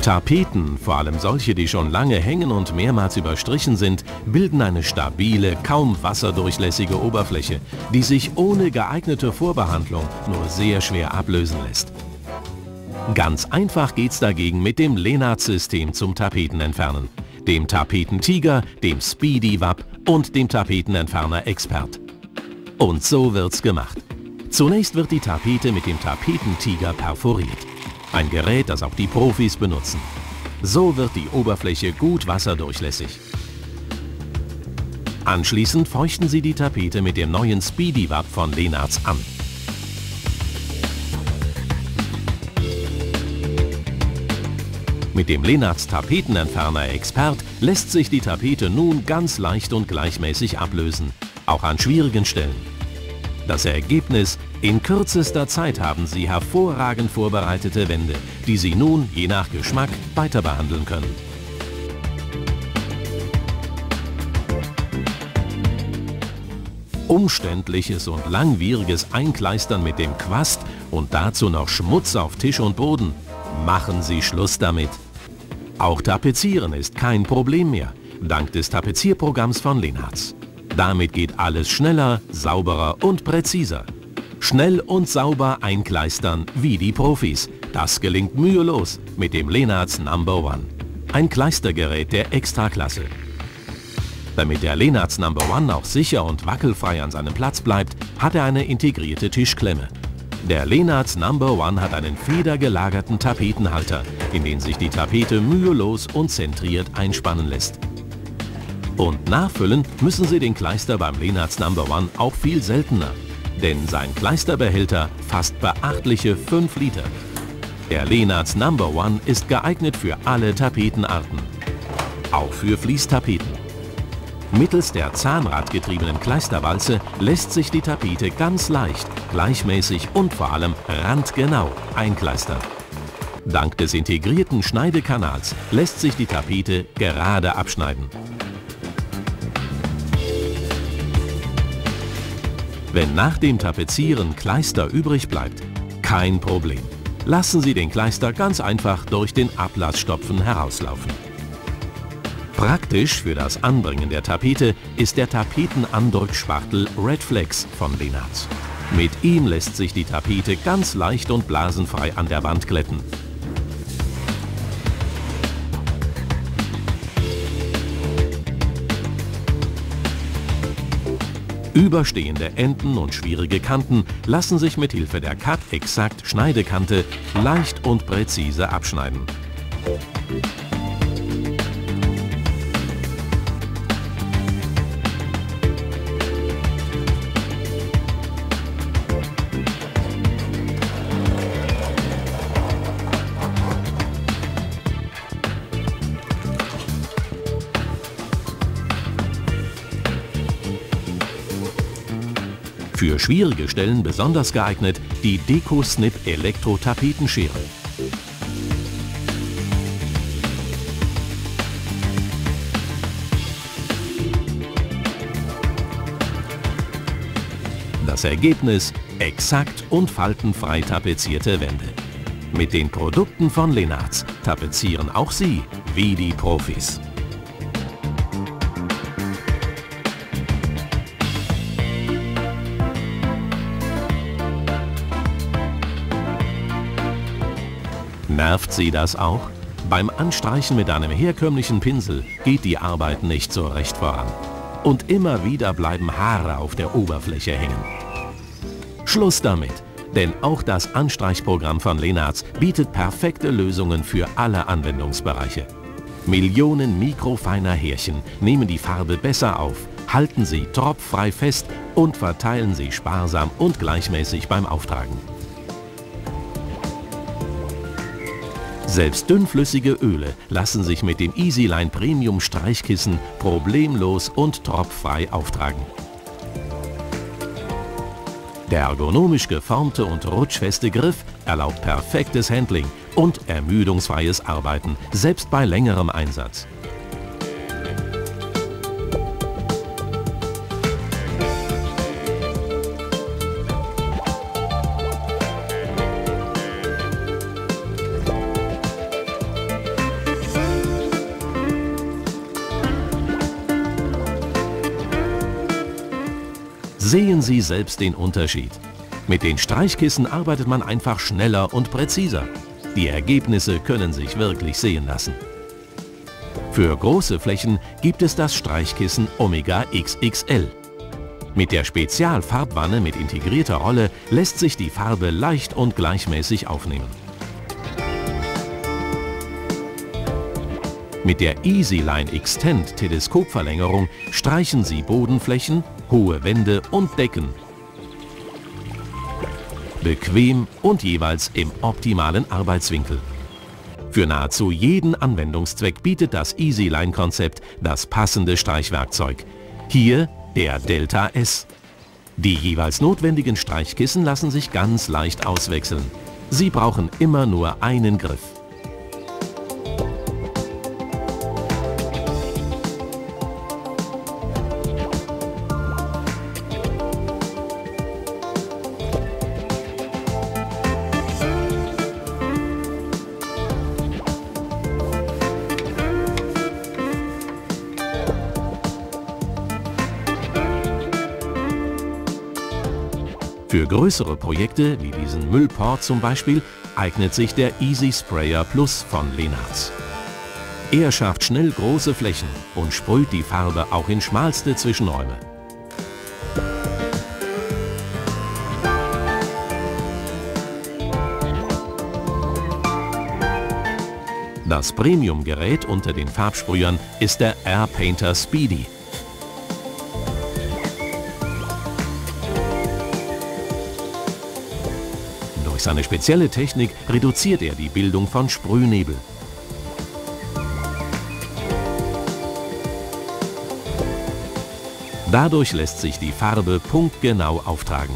Tapeten, vor allem solche, die schon lange hängen und mehrmals überstrichen sind, bilden eine stabile, kaum wasserdurchlässige Oberfläche, die sich ohne geeignete Vorbehandlung nur sehr schwer ablösen lässt. Ganz einfach geht's dagegen mit dem Lenartz-System zum Tapetenentfernen, dem Tapetentiger, dem Speedy-Wap und dem Tapetenentferner Expert. Und so wird's gemacht. Zunächst wird die Tapete mit dem Tapetentiger perforiert. Ein Gerät, das auch die Profis benutzen. So wird die Oberfläche gut wasserdurchlässig. Anschließend feuchten Sie die Tapete mit dem neuen Speedy-Wap von Lenartz an. Mit dem Lenartz Tapetenentferner Expert lässt sich die Tapete nun ganz leicht und gleichmäßig ablösen, auch an schwierigen Stellen. Das Ergebnis: in kürzester Zeit haben Sie hervorragend vorbereitete Wände, die Sie nun, je nach Geschmack, weiter behandeln können. Umständliches und langwieriges Einkleistern mit dem Quast und dazu noch Schmutz auf Tisch und Boden. Machen Sie Schluss damit. Auch Tapezieren ist kein Problem mehr, dank des Tapezierprogramms von Lenartz. Damit geht alles schneller, sauberer und präziser. Schnell und sauber einkleistern wie die Profis. Das gelingt mühelos mit dem Lenartz No. 1. Ein Kleistergerät der Extraklasse. Damit der Lenartz No. 1 auch sicher und wackelfrei an seinem Platz bleibt, hat er eine integrierte Tischklemme. Der Lenartz No. 1 hat einen federgelagerten Tapetenhalter, in den sich die Tapete mühelos und zentriert einspannen lässt. Und nachfüllen müssen Sie den Kleister beim Lenartz No. 1 auch viel seltener, denn sein Kleisterbehälter fasst beachtliche 5 Liter. Der Lenartz No. 1 ist geeignet für alle Tapetenarten, auch für Fließtapeten. Mittels der zahnradgetriebenen Kleisterwalze lässt sich die Tapete ganz leicht, gleichmäßig und vor allem randgenau einkleistern. Dank des integrierten Schneidekanals lässt sich die Tapete gerade abschneiden. Wenn nach dem Tapezieren Kleister übrig bleibt, kein Problem. Lassen Sie den Kleister ganz einfach durch den Ablassstopfen herauslaufen. Praktisch für das Anbringen der Tapete ist der Tapetenandrückspachtel Redflex von Lenartz. Mit ihm lässt sich die Tapete ganz leicht und blasenfrei an der Wand glätten. Überstehende Enden und schwierige Kanten lassen sich mit Hilfe der Cut Exact Schneidekante leicht und präzise abschneiden. Für schwierige Stellen besonders geeignet die Deco-Snip Elektro-Tapetenschere. Das Ergebnis: exakt und faltenfrei tapezierte Wände. Mit den Produkten von Lenartz tapezieren auch Sie wie die Profis. Nervt Sie das auch? Beim Anstreichen mit einem herkömmlichen Pinsel geht die Arbeit nicht so recht voran. Und immer wieder bleiben Haare auf der Oberfläche hängen. Schluss damit, denn auch das Anstreichprogramm von Lenartz bietet perfekte Lösungen für alle Anwendungsbereiche. Millionen mikrofeiner Härchen nehmen die Farbe besser auf, halten sie tropffrei fest und verteilen sie sparsam und gleichmäßig beim Auftragen. Selbst dünnflüssige Öle lassen sich mit dem EasyLine Premium Streichkissen problemlos und tropffrei auftragen. Der ergonomisch geformte und rutschfeste Griff erlaubt perfektes Handling und ermüdungsfreies Arbeiten, selbst bei längerem Einsatz. Sehen Sie selbst den Unterschied. Mit den Streichkissen arbeitet man einfach schneller und präziser. Die Ergebnisse können sich wirklich sehen lassen. Für große Flächen gibt es das Streichkissen Omega XXL. Mit der Spezialfarbwanne mit integrierter Rolle lässt sich die Farbe leicht und gleichmäßig aufnehmen. Mit der EasyLine Extend Teleskopverlängerung streichen Sie Bodenflächen, hohe Wände und Decken. Bequem und jeweils im optimalen Arbeitswinkel. Für nahezu jeden Anwendungszweck bietet das EasyLine-Konzept das passende Streichwerkzeug. Hier der Delta S. Die jeweils notwendigen Streichkissen lassen sich ganz leicht auswechseln. Sie brauchen immer nur einen Griff. Für größere Projekte, wie diesen Müllport zum Beispiel, eignet sich der Easy Sprayer Plus von Lenarts. Er schafft schnell große Flächen und sprüht die Farbe auch in schmalste Zwischenräume. Das Premium-Gerät unter den Farbsprühern ist der Air Painter Speedy. Durch seine spezielle Technik reduziert er die Bildung von Sprühnebel. Dadurch lässt sich die Farbe punktgenau auftragen.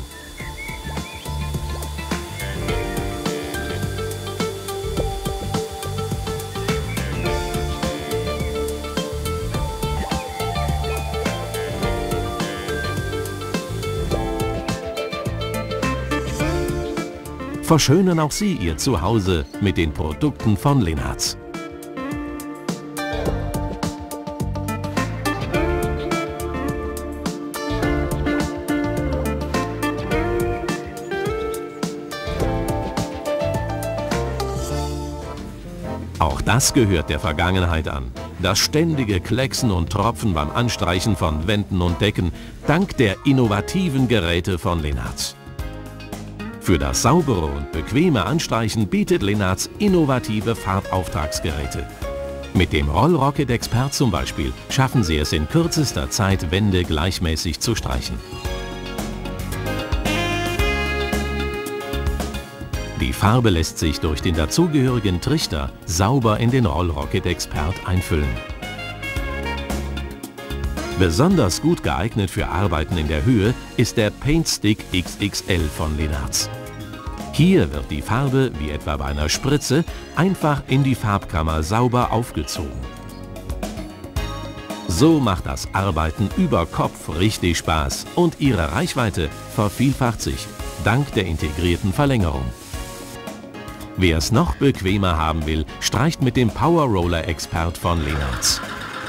Verschönern auch Sie Ihr Zuhause mit den Produkten von Lenarts. Auch das gehört der Vergangenheit an. Das ständige Klecksen und Tropfen beim Anstreichen von Wänden und Decken, dank der innovativen Geräte von Lenarts. Für das saubere und bequeme Anstreichen bietet Lenarts innovative Farbauftragsgeräte. Mit dem Rollrocket Expert zum Beispiel schaffen Sie es in kürzester Zeit, Wände gleichmäßig zu streichen. Die Farbe lässt sich durch den dazugehörigen Trichter sauber in den Rollrocket Expert einfüllen. Besonders gut geeignet für Arbeiten in der Höhe ist der Paint Stick XXL von Lenarts. Hier wird die Farbe, wie etwa bei einer Spritze, einfach in die Farbkammer sauber aufgezogen. So macht das Arbeiten über Kopf richtig Spaß und Ihre Reichweite vervielfacht sich, dank der integrierten Verlängerung. Wer es noch bequemer haben will, streicht mit dem Power Roller Expert von Lenarts.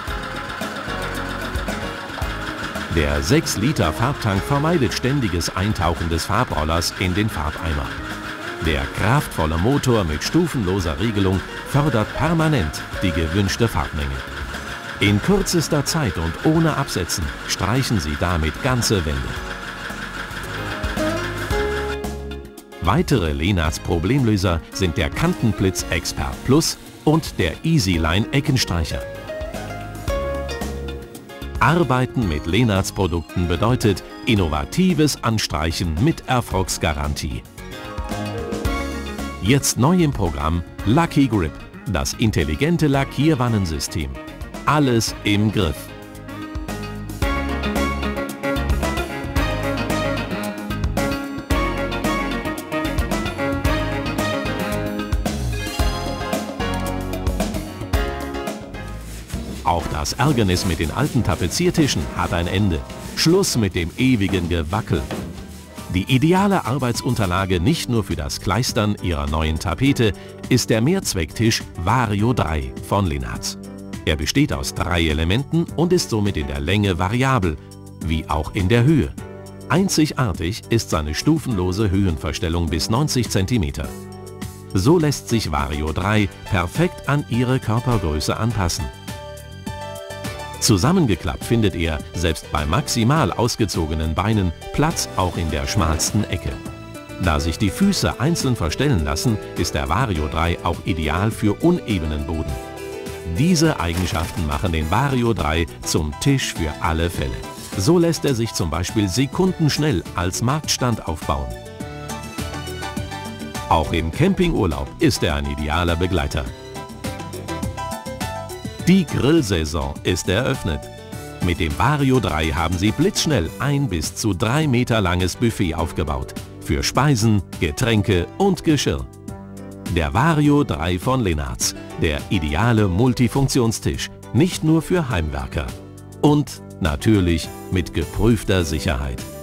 Der 6 Liter Farbtank vermeidet ständiges Eintauchen des Farbrollers in den Farbeimer. Der kraftvolle Motor mit stufenloser Regelung fördert permanent die gewünschte Farbmenge. In kürzester Zeit und ohne Absetzen streichen Sie damit ganze Wände. Weitere Lenarts Problemlöser sind der Kantenblitz Expert Plus und der EasyLine Eckenstreicher. Arbeiten mit Lenarts Produkten bedeutet innovatives Anstreichen mit Erfolgsgarantie. Jetzt neu im Programm Lucky Grip, das intelligente Lackierwannensystem. Alles im Griff. Auch das Ärgernis mit den alten Tapeziertischen hat ein Ende. Schluss mit dem ewigen Gewackel. Die ideale Arbeitsunterlage nicht nur für das Kleistern Ihrer neuen Tapete ist der Mehrzwecktisch Vario 3 von Lenarts. Er besteht aus 3 Elementen und ist somit in der Länge variabel, wie auch in der Höhe. Einzigartig ist seine stufenlose Höhenverstellung bis 90 cm. So lässt sich Vario 3 perfekt an Ihre Körpergröße anpassen. Zusammengeklappt findet er, selbst bei maximal ausgezogenen Beinen, Platz auch in der schmalsten Ecke. Da sich die Füße einzeln verstellen lassen, ist der Vario 3 auch ideal für unebenen Boden. Diese Eigenschaften machen den Vario 3 zum Tisch für alle Fälle. So lässt er sich zum Beispiel sekundenschnell als Marktstand aufbauen. Auch im Campingurlaub ist er ein idealer Begleiter. Die Grillsaison ist eröffnet. Mit dem Vario 3 haben Sie blitzschnell ein bis zu 3 Meter langes Buffet aufgebaut. Für Speisen, Getränke und Geschirr. Der Vario 3 von Lenartz. Der ideale Multifunktionstisch. Nicht nur für Heimwerker. Und natürlich mit geprüfter Sicherheit.